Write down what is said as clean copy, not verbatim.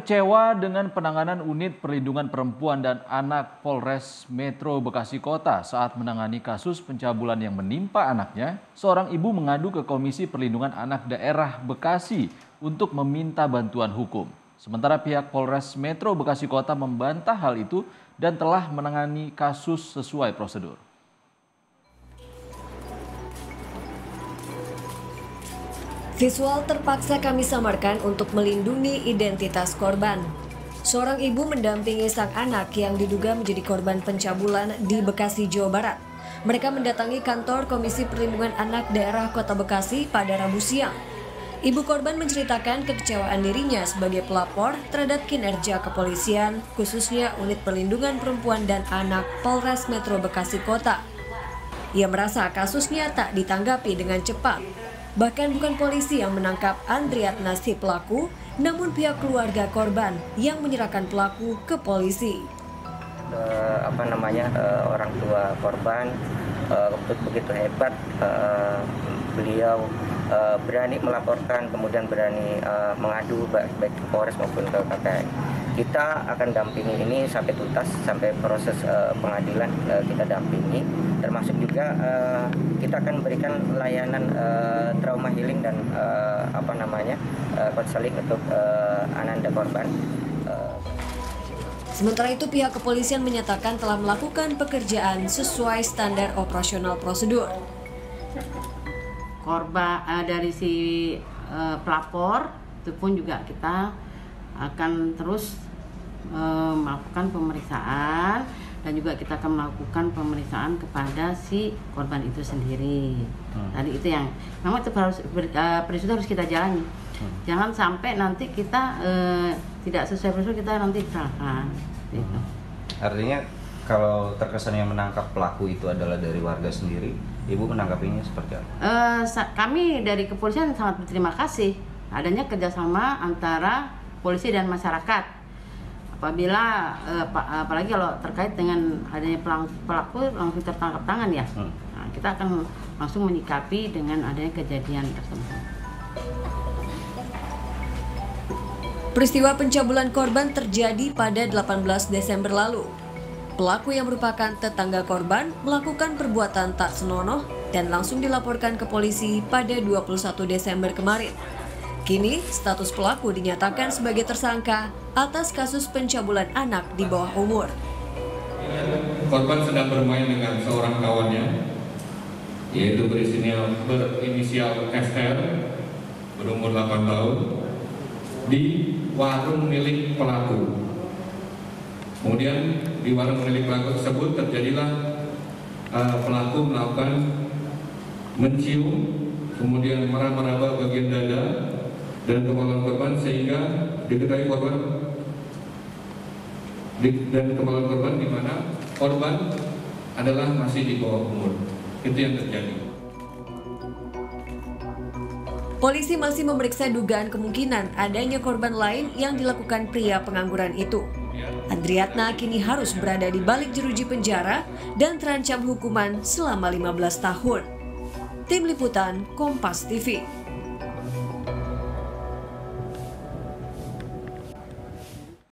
Kecewa dengan penanganan Unit Perlindungan Perempuan dan Anak Polres Metro Bekasi Kota saat menangani kasus pencabulan yang menimpa anaknya, seorang ibu mengadu ke Komisi Perlindungan Anak Daerah Bekasi untuk meminta bantuan hukum. Sementara pihak Polres Metro Bekasi Kota membantah hal itu dan telah menangani kasus sesuai prosedur. Visual terpaksa kami samarkan untuk melindungi identitas korban. Seorang ibu mendampingi sang anak yang diduga menjadi korban pencabulan di Bekasi, Jawa Barat. Mereka mendatangi kantor Komisi Perlindungan Anak Daerah Kota Bekasi pada Rabu siang. Ibu korban menceritakan kekecewaan dirinya sebagai pelapor terhadap kinerja kepolisian, khususnya Unit Perlindungan Perempuan dan Anak Polres Metro Bekasi Kota. Ia merasa kasusnya tak ditanggapi dengan cepat. Bahkan bukan polisi yang menangkap Andriatna si pelaku, namun pihak keluarga korban yang menyerahkan pelaku ke polisi. Orang tua korban begitu hebat, beliau berani melaporkan, kemudian berani mengadu baik ke Polres maupun ke KPI. Kita akan dampingi ini sampai tuntas, sampai proses pengadilan kita dampingi. Termasuk juga kita akan berikan layanan trauma healing dan konseling untuk ananda korban. Sementara itu pihak kepolisian menyatakan telah melakukan pekerjaan sesuai standar operasional prosedur. Korban dari si pelapor itu pun juga kita akan terus melakukan pemeriksaan dan juga kita akan melakukan pemeriksaan kepada si korban itu sendiri. Tadi itu yang memang itu prosedur harus kita jalani. Jangan sampai nanti kita tidak sesuai prosedur kita nanti kecelakaan. Gitu. Artinya kalau terkesan yang menangkap pelaku itu adalah dari warga sendiri, Ibu menanggapinya seperti apa? Kami dari kepolisian sangat berterima kasih adanya kerjasama antara polisi dan masyarakat. Apabila apalagi kalau terkait dengan adanya pelaku langsung tertangkap tangan ya, nah, kita akan langsung menyikapi dengan adanya kejadian tersebut. Peristiwa pencabulan korban terjadi pada 18 Desember lalu. Pelaku yang merupakan tetangga korban melakukan perbuatan tak senonoh dan langsung dilaporkan ke polisi pada 21 Desember kemarin. Kini, status pelaku dinyatakan sebagai tersangka atas kasus pencabulan anak di bawah umur. Korban sedang bermain dengan seorang kawannya, yaitu berinisial SR, berumur 8 tahun, di warung milik pelaku. Kemudian di warung milik pelaku tersebut terjadilah pelaku melakukan mencium, kemudian meraba-raba bagian dada dan kemaluan korban sehingga diketahui korban dan kemaluan korban di mana korban adalah masih di bawah umur. Itu yang terjadi. Polisi masih memeriksa dugaan kemungkinan adanya korban lain yang dilakukan pria pengangguran itu. Andriatna kini harus berada di balik jeruji penjara dan terancam hukuman selama 15 tahun. Tim Liputan Kompas TV.